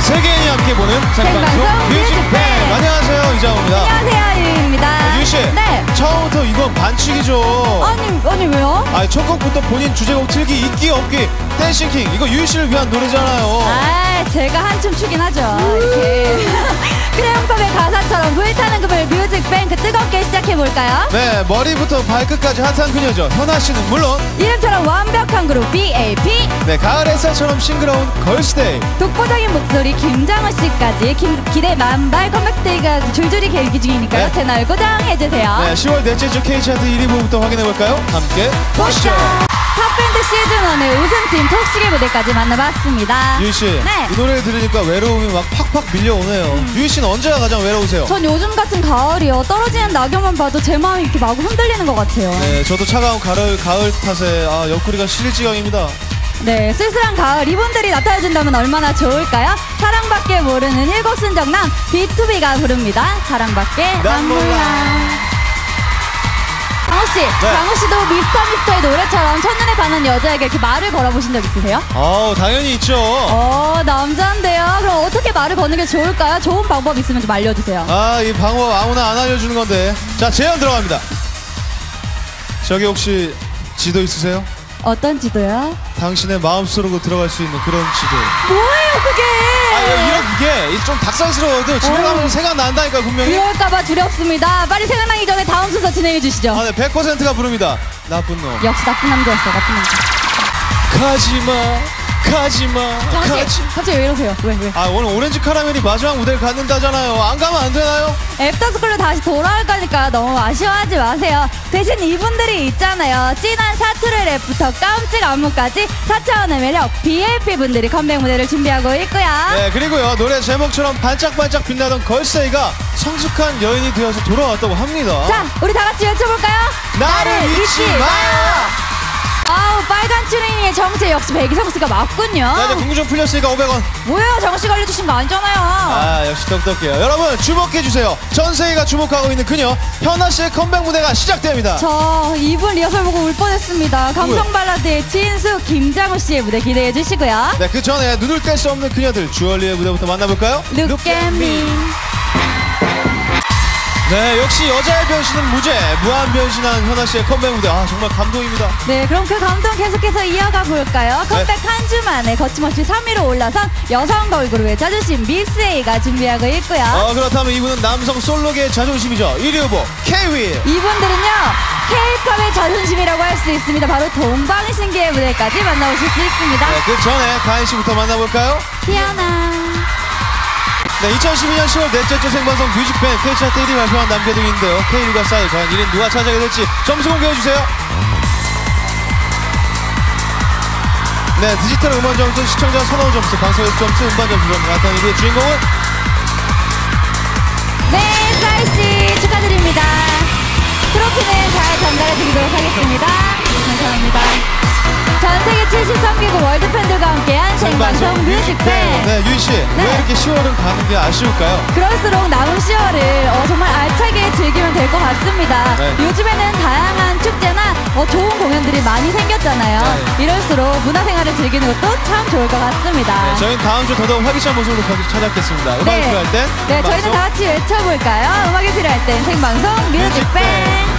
세계인이 함께 보는 생방송 뮤직뱅. 안녕하세요, 이장호입니다. 안녕하세요, 유입니다. 유씨. 네. 처음부터 이건 반칙이죠. 아니 왜요? 아니, 첫 곡부터 본인 주제곡 틀기 있기 없기 댄싱킹, 이거 유씨를 위한 노래잖아요. 아, 제가 한춤 추긴 하죠. 이렇게 크레용컵의 가사처럼 불타는 금을 뮤직뱅크 뜨겁게 시작해볼까요? 네, 머리부터 발끝까지 핫한 그녀죠. 현아 씨는 물론 이름처럼 완벽한 그룹 BAP, 네, 가을 햇살처럼 싱그러운 걸스데이. 독보적인 목소리 김장우 씨까지 기대 만발 컴백데이가 줄줄이 계기 중이니까요. 네. 채널 고정해주세요. 네, 10월 넷째 주 K차트 1위 부분부터 확인해볼까요? 함께 보시죠. 탑밴드 시즌1의 우승팀 톡식의 무대까지 만나봤습니다. 유희씨, 네. 이 노래를 들으니까 외로움이 막 팍팍 밀려오네요. 유희씨는 언제가 가장 외로우세요? 전 요즘 같은 가을이요. 떨어지는 낙엽만 봐도 제 마음이 이렇게 마구 흔들리는 것 같아요. 네, 저도 차가운 가을 탓에 옆구리가 시릴 지경입니다. 네, 쓸쓸한 가을 이분들이 나타나준다면 얼마나 좋을까요? 사랑밖에 모르는 일곱순정남 B2B가 부릅니다. 사랑밖에 난 몰라. 장호씨, 네. 장호씨도 미스터의 노래처럼 첫눈에 반한 여자에게 이렇게 말을 걸어보신 적 있으세요? 당연히 있죠. 남자인데요. 그럼 어떻게 말을 거는 게 좋을까요? 좋은 방법 있으면 좀 알려주세요. 이 방법 아무나 안 알려주는 건데. 자, 제안 들어갑니다. 저기 혹시 지도 있으세요? 어떤 지도요? 당신의 마음속으로 들어갈 수 있는 그런 지도. 뭐예요 그게? 이게 좀 닭살스러워도 집에 가면 생각난다니까, 분명히. 그럴까봐 두렵습니다. 빨리 생각나기 전에 다음 순서 진행해 주시죠. 네, 100%가 부릅니다. 나쁜 놈. 역시 나쁜 남자였어, 나쁜 남자. 가지마. 장호씨, 갑자기 왜 이러세요? 왜? 오늘 오렌지 카라멜이 마지막 무대를 갖는다잖아요. 안 가면 안 되나요? 애프터스쿨로 다시 돌아올 거니까 너무 아쉬워하지 마세요. 대신 이분들이 있잖아요. 진한 사투리 랩부터 깜찍 안무까지 4차원의 매력 BAP 분들이 컴백 무대를 준비하고 있고요. 네, 그리고요, 노래 제목처럼 반짝반짝 빛나던 걸스데이가 성숙한 여인이 되어서 돌아왔다고 합니다. 자, 우리 다 같이 외쳐볼까요? 나를 잊지 마요. 빨간 추리닝의 정체 역시 백이성 씨가 맞군요. 자, 이제 궁금 좀 풀렸으니까 500원. 뭐예요? 정씨가 알려주신 거 아니잖아요. 역시 똑똑해요. 여러분, 주목해주세요. 전 세계가 주목하고 있는 그녀 현아 씨의 컴백 무대가 시작됩니다. 저 이분 리허설 보고 울 뻔했습니다. 감성 발라드의 진수 김장우 씨의 무대 기대해 주시고요. 네, 그 전에 눈을 뗄 수 없는 그녀들 주얼리의 무대부터 만나볼까요? Look at me. 네, 역시 여자의 변신은 무죄. 무한 변신한 현아 씨의 컴백 무대. 정말 감동입니다. 네, 그럼 그 감동 계속해서 이어가 볼까요? 컴백 한 주 만에 거침없이 3위로 올라선 여성 걸그룹의 자존심 미스 A가 준비하고 있고요. 그렇다면 이분은 남성 솔로계의 자존심이죠. 1위 후보 K-윌. 이분들은요, K-팝의 자존심이라고 할 수 있습니다. 바로 동방신기의 무대까지 만나보실 수 있습니다. 네, 그 전에 가인 씨부터 만나볼까요? 티아나. 네, 2012년 10월 넷째 주 생방송 뮤직뱅 K차트 1위 발표한 남녀들이 있는데요. K-윌과 싸이, 과연 1위는 누가 차지하게 될지 점수 공개해주세요. 네, 디지털 음원 점수, 시청자 선호 점수, 방송국 점수, 음반 점수 중 나타난 1위의 주인공은? 네, 싸이씨 축하드립니다. 트로피는 잘 전달해 드리도록 하겠습니다. 감사합니다. 전 세계 73개국 월드 팬들과 함께한 생방송 뮤직뱅. 네, 유희씨, 왜 이렇게 10월은 가는 게 아쉬울까요? 그럴수록 남은 10월을 정말 알차게 즐기면 될 것 같습니다. 네. 요즘에는 다양한 축제나 좋은 공연들이 많이 생겼잖아요. 네. 이럴수록 문화생활을 즐기는 것도 참 좋을 것 같습니다. 네, 저희는 다음 주 더더욱 활기찬 모습으로 찾아뵙겠습니다. 음악이 필요할 땐 네, 저희는 다 같이 외쳐볼까요? 음악이 필요할 땐 생방송 뮤직뱅.